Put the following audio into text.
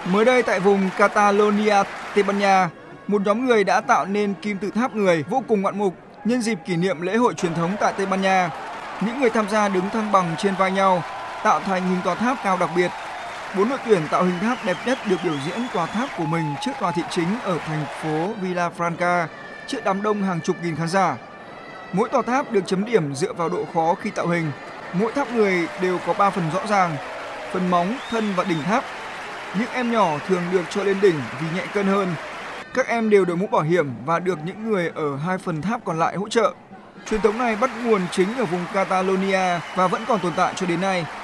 Mới đây tại vùng Catalonia, Tây Ban Nha, một nhóm người đã tạo nên kim tự tháp người vô cùng ngoạn mục nhân dịp kỷ niệm lễ hội truyền thống tại Tây Ban Nha. Những người tham gia đứng thăng bằng trên vai nhau, tạo thành hình tòa tháp cao đặc biệt. 4 đội tuyển tạo hình tháp đẹp nhất được biểu diễn tòa tháp của mình trước tòa thị chính ở thành phố Villafranca trước đám đông hàng chục nghìn khán giả. Mỗi tòa tháp được chấm điểm dựa vào độ khó khi tạo hình. Mỗi tháp người đều có 3 phần rõ ràng: phần móng, thân và đỉnh tháp. Những em nhỏ thường được cho lên đỉnh vì nhẹ cân hơn. Các em đều đội mũ bảo hiểm và được những người ở 2 phần tháp còn lại hỗ trợ. Truyền thống này bắt nguồn chính ở vùng Catalonia và vẫn còn tồn tại cho đến nay.